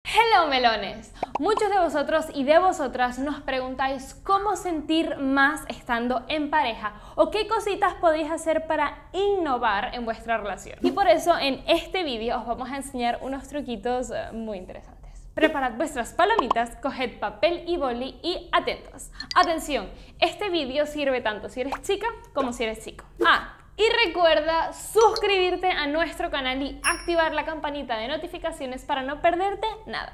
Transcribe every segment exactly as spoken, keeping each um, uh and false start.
Hello melones, muchos de vosotros y de vosotras nos preguntáis cómo sentir más estando en pareja o qué cositas podéis hacer para innovar en vuestra relación. Y por eso en este vídeo os vamos a enseñar unos truquitos muy interesantes. Preparad vuestras palomitas, coged papel y boli y atentos. Atención, este vídeo sirve tanto si eres chica como si eres chico. Ah, y recuerda suscribirte a nuestro canal y activar la campanita de notificaciones para no perderte nada.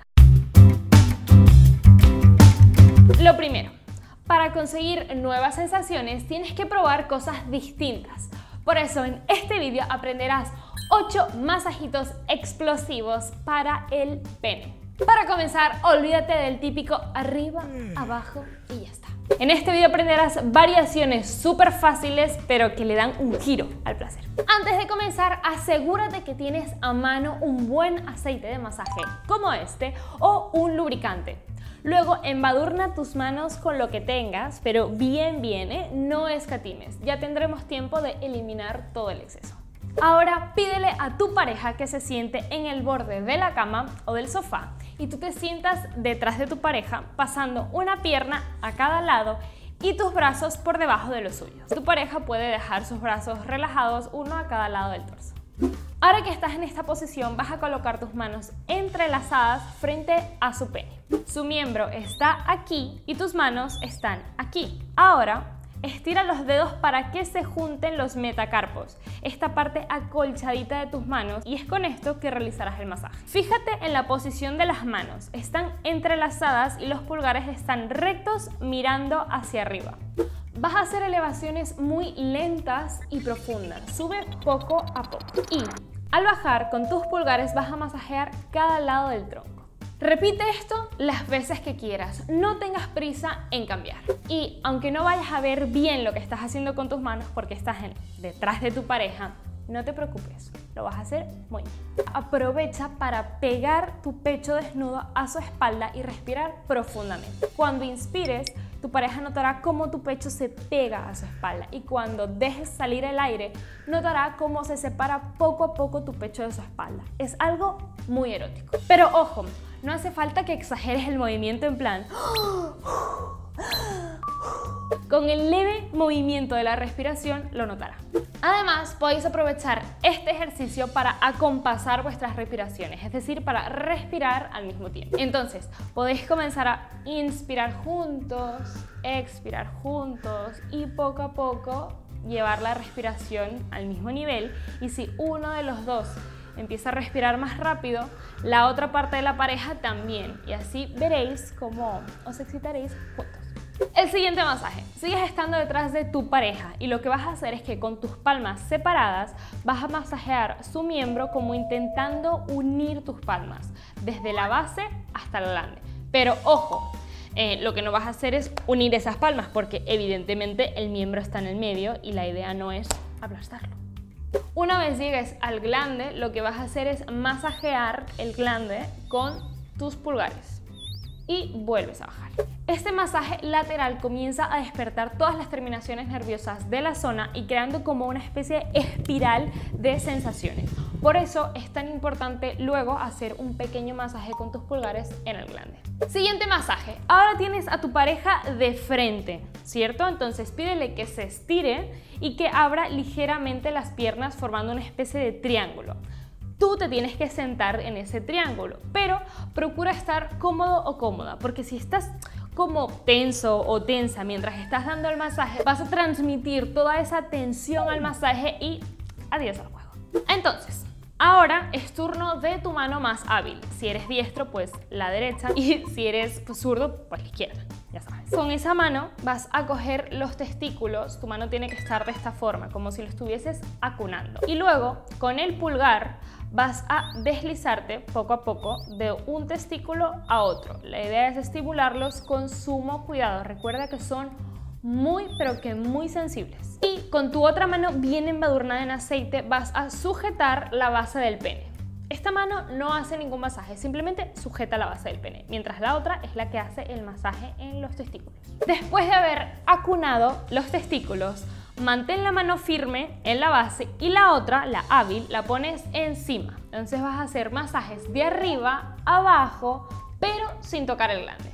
Lo primero, para conseguir nuevas sensaciones tienes que probar cosas distintas. Por eso en este vídeo aprenderás ocho masajitos explosivos para el pene. Para comenzar, olvídate del típico arriba, abajo y ya está. En este vídeo aprenderás variaciones súper fáciles, pero que le dan un giro al placer. Antes de comenzar, asegúrate que tienes a mano un buen aceite de masaje, como este, o un lubricante. Luego, embadurna tus manos con lo que tengas, pero bien, bien, ¿eh? No escatimes. Ya tendremos tiempo de eliminar todo el exceso. Ahora pídele a tu pareja que se siente en el borde de la cama o del sofá y tú te sientas detrás de tu pareja pasando una pierna a cada lado y tus brazos por debajo de los suyos. Tu pareja puede dejar sus brazos relajados uno a cada lado del torso. Ahora que estás en esta posición vas a colocar tus manos entrelazadas frente a su pene. Su miembro está aquí y tus manos están aquí. Ahora estira los dedos para que se junten los metacarpos, esta parte acolchadita de tus manos, y es con esto que realizarás el masaje. Fíjate en la posición de las manos, están entrelazadas y los pulgares están rectos mirando hacia arriba. Vas a hacer elevaciones muy lentas y profundas, sube poco a poco y al bajar con tus pulgares vas a masajear cada lado del tronco. Repite esto las veces que quieras, no tengas prisa en cambiar. Y aunque no vayas a ver bien lo que estás haciendo con tus manos porque estás en, detrás de tu pareja, no te preocupes, lo vas a hacer muy bien. Aprovecha para pegar tu pecho desnudo a su espalda y respirar profundamente. Cuando inspires, tu pareja notará cómo tu pecho se pega a su espalda y cuando dejes salir el aire, notará cómo se separa poco a poco tu pecho de su espalda. Es algo muy erótico. Pero ojo, no hace falta que exageres el movimiento en plan. Con el leve movimiento de la respiración lo notará. Además, podéis aprovechar este ejercicio para acompasar vuestras respiraciones, es decir, para respirar al mismo tiempo. Entonces, podéis comenzar a inspirar juntos, expirar juntos y poco a poco llevar la respiración al mismo nivel. Y si uno de los dos empieza a respirar más rápido, la otra parte de la pareja también, y así veréis cómo os excitaréis juntos. El siguiente masaje. Sigues estando detrás de tu pareja y lo que vas a hacer es que con tus palmas separadas vas a masajear su miembro como intentando unir tus palmas desde la base hasta el glande. Pero ojo, eh, lo que no vas a hacer es unir esas palmas porque evidentemente el miembro está en el medio y la idea no es aplastarlo. Una vez llegues al glande, lo que vas a hacer es masajear el glande con tus pulgares y vuelves a bajar. Este masaje lateral comienza a despertar todas las terminaciones nerviosas de la zona y creando como una especie de espiral de sensaciones. Por eso es tan importante luego hacer un pequeño masaje con tus pulgares en el glande. Siguiente masaje. Ahora tienes a tu pareja de frente, ¿cierto? Entonces pídele que se estire y que abra ligeramente las piernas formando una especie de triángulo. Tú te tienes que sentar en ese triángulo, pero procura estar cómodo o cómoda, porque si estás como tenso o tensa mientras estás dando el masaje, vas a transmitir toda esa tensión al masaje y adiós al juego. Entonces, ahora es turno de tu mano más hábil. Si eres diestro, pues la derecha, y si eres pues, zurdo, pues la izquierda. Ya sabes. Con esa mano vas a coger los testículos, tu mano tiene que estar de esta forma, como si lo estuvieses acunando. Y luego, con el pulgar, vas a deslizarte poco a poco de un testículo a otro. La idea es estimularlos con sumo cuidado. Recuerda que son muy, pero que muy sensibles. Y con tu otra mano bien embadurnada en aceite vas a sujetar la base del pene. Esta mano no hace ningún masaje, simplemente sujeta la base del pene, mientras la otra es la que hace el masaje en los testículos. Después de haber acunado los testículos, Mantén la mano firme en la base y la otra, la hábil, la pones encima. Entonces vas a hacer masajes de arriba, abajo, pero sin tocar el glande.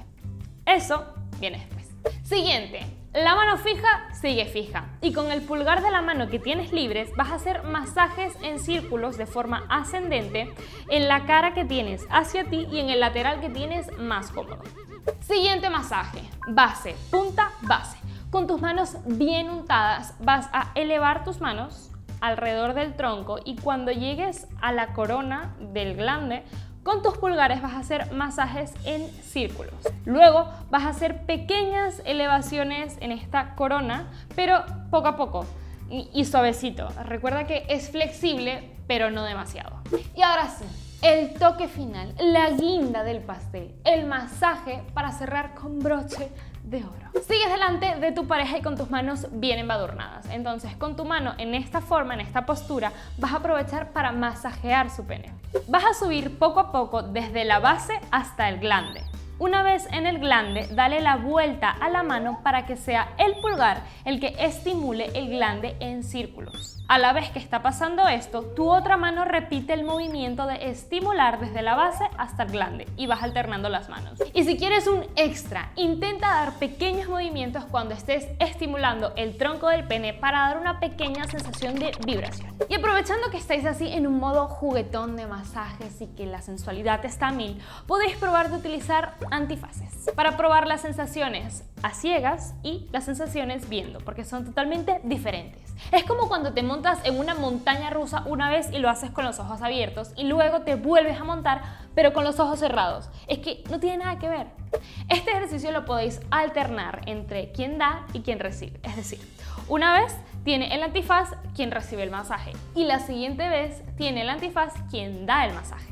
Eso viene después. Siguiente, la mano fija sigue fija y con el pulgar de la mano que tienes libres vas a hacer masajes en círculos de forma ascendente en la cara que tienes hacia ti y en el lateral que tienes más cómodo. Siguiente masaje, base, punta, base. Con tus manos bien untadas vas a elevar tus manos alrededor del tronco y cuando llegues a la corona del glande, con tus pulgares vas a hacer masajes en círculos. Luego vas a hacer pequeñas elevaciones en esta corona, pero poco a poco y, y suavecito. Recuerda que es flexible, pero no demasiado. Y ahora sí, el toque final, la guinda del pastel, el masaje para cerrar con broche de oro. Sigues delante de tu pareja y con tus manos bien embadurnadas. Entonces, con tu mano en esta forma, en esta postura, vas a aprovechar para masajear su pene. Vas a subir poco a poco desde la base hasta el glande. Una vez en el glande, dale la vuelta a la mano para que sea el pulgar el que estimule el glande en círculos. A la vez que está pasando esto, tu otra mano repite el movimiento de estimular desde la base hasta el glande y vas alternando las manos. Y si quieres un extra, intenta dar pequeños movimientos cuando estés estimulando el tronco del pene para dar una pequeña sensación de vibración. Y aprovechando que estáis así en un modo juguetón de masajes y que la sensualidad está a mil, podéis probar de utilizar antifaces para probar las sensaciones a ciegas y las sensaciones viendo, porque son totalmente diferentes. Es como cuando te montas en una montaña rusa una vez y lo haces con los ojos abiertos y luego te vuelves a montar pero con los ojos cerrados. Es que no tiene nada que ver. Este ejercicio lo podéis alternar entre quien da y quien recibe. Es decir, una vez tiene el antifaz quien recibe el masaje y la siguiente vez tiene el antifaz quien da el masaje.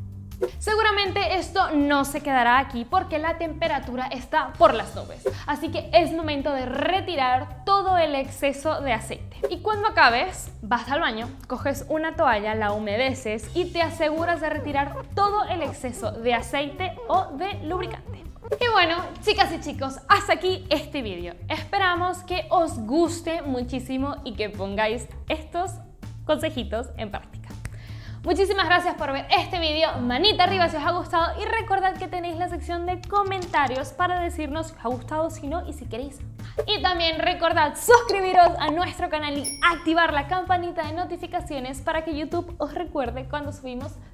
Seguramente esto no se quedará aquí porque la temperatura está por las nubes, así que es momento de retirar todo el exceso de aceite. Y cuando acabes, vas al baño, coges una toalla, la humedeces y te aseguras de retirar todo el exceso de aceite o de lubricante. Y bueno, chicas y chicos, hasta aquí este vídeo. Esperamos que os guste muchísimo y que pongáis estos consejitos en práctica. Muchísimas gracias por ver este vídeo, manita arriba si os ha gustado y recordad que tenéis la sección de comentarios para decirnos si os ha gustado, si no y si queréis más. Y también recordad suscribiros a nuestro canal y activar la campanita de notificaciones para que YouTube os recuerde cuando subimos